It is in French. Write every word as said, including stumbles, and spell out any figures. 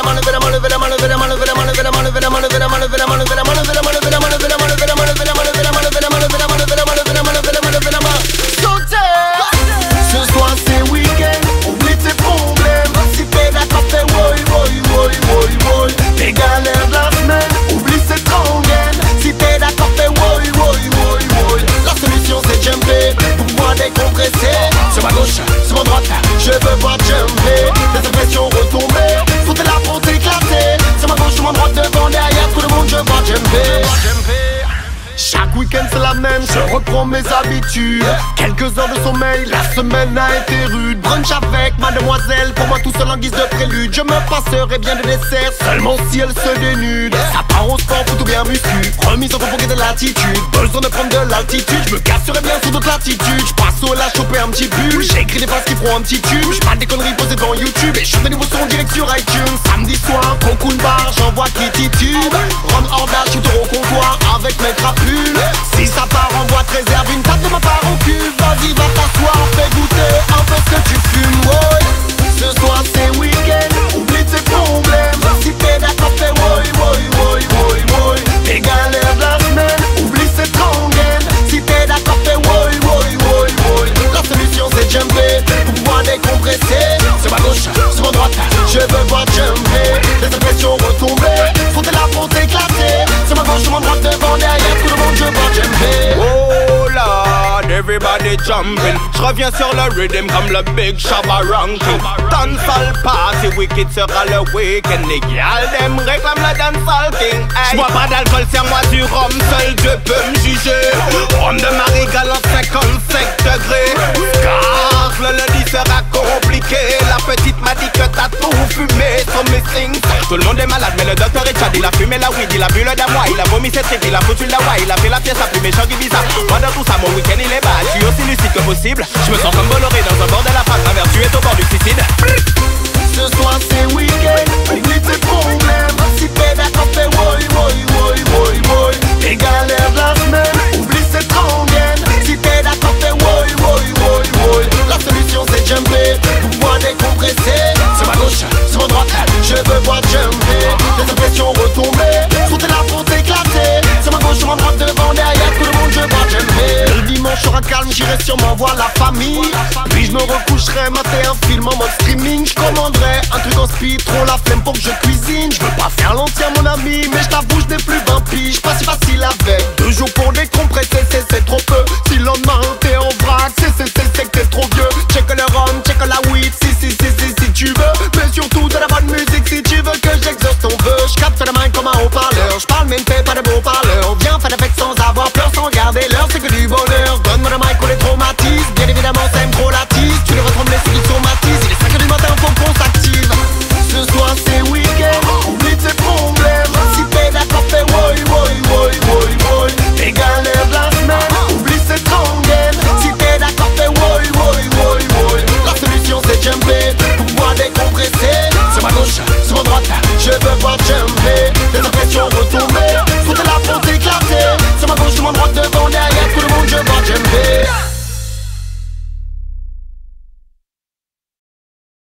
Ce soir c'est week-end, oublie tes problèmes. Si t'es d'accord fais woy woy woy woy woy. Tes galères de la semaine, oublie cette rengaine. Si t'es d'accord fais woy woy woy woy. La solution c'est jumper pour pouvoir décompresser. Sur ma gauche, sur ma droite, je veux voir jumper. Des impressions retombées, sauter la porte éclatée. Sur ma gauche, sur ma droite, devant, derrière, tout le monde je vois jumper. Chaque week-end c'est la même, je reprends mes habitudes. Quelques heures de sommeil, la semaine a été rude. Brunch avec mademoiselle, pour moi tout seul en guise de prélude. Je me passerai bien de dessert, seulement si elle se dénude. Ça part au sport, plutôt bien muscu. Remise en convoqué de l'attitude, besoin de prendre de l'altitude. Je me casserai bien sous d'autres latitudes. Je passe au là, choper un petit pull. J'écris des phrases qui feront un petit tube. Je parle des conneries posées devant YouTube et je chante des nouveaux sons direct sur iTunes. Samedi soir, trop cool bar, j'envoie qui titube. Rome hors d'âge, je suis au comptoir avec mes crapules. Si ça part en boîte, réserve une table de ma part au cul. Vas-y va t'asseoir, fais goûter un peu ce que tu fumes, ouais. Ce soir c'est week-end, oublie tes problèmes. Si t'es d'accord fais woy woy woy woy woy. Tes galères de la semaine, oublie cette rengaine. Si t'es d'accord fais woy woy woy woy. La solution c'est jumper pour pouvoir décompresser. Sur ma gauche, sur ma droite, je veux voir jumper. Les impressions retombées, sauter la porte éclatée. Sur ma gauche, sur ma droite, devant, derrière, tout le monde je vois jumper. Oh Lord, everybody jumping. Je reviens sur le rhythm comme le Big Shabba Ranking. Dancehall party, wicked sera le week-end. Les gals them réclament le dancehall king. J'bois pas d'alcool, serre-moi du rhum, seul Dieu peut me juger. Rhum de Marie galant cinquante-cinq degrés. Scars, le lundi sera compliqué. La petite m'a dit que t'as tout fumé, so missing. Tout le monde est malade, mais le docteur est chad. Il a fumé la weed, il a bu le damois. Il a vomi cette trip, il a foutu la wa. Il a fait la pièce, plus méchant qu'Ibiza. Moi dans tout ça, mon week-end il est bas. Je suis aussi lucide que possible. Je me sens comme Bolloré dans un bord de la face. Un vertu est au bord du suicide. Ce soir c'est week-end, oublie tes problèmes. Si t'es d'accord fais woy woy woy woy woy. Tes galères de la semaine, oublie cette rengaine. Si t'es d'accord fais woy woy woy woy. La solution c'est jumper pour pouvoir décompresser. Sur ma gauche, sur ma droite, je veux voir jumper. Des impressions retombées, sauter la porte éclatée. Sur ma gauche, sur ma droite, devant, derrière, tout le monde je vois jumper. Le dimanche sera calme, j'irai sûrement voir la famille. Puis je me recoucherai, mater un film en mode streaming. Je commanderai un truc en speed, trop la flemme pour que je cuisine. Je veux pas faire l'ancien mon ami, mais je t'avoue je n'ai plus vingt piges. Pas si facile avec, deux jours pour décompresser, c'est c'est trop peu. Si le lendemain t'es en vrac, c'est c'est c'est c'est que t'es trop vieux. Check le rhum, check la weed, si si si si si tu veux. Mais surtout de la bonne musique si tu veux que j'exauce ton vœu. Je capte la main comme un haut-parleur, je parle même pas de beaux parleurs.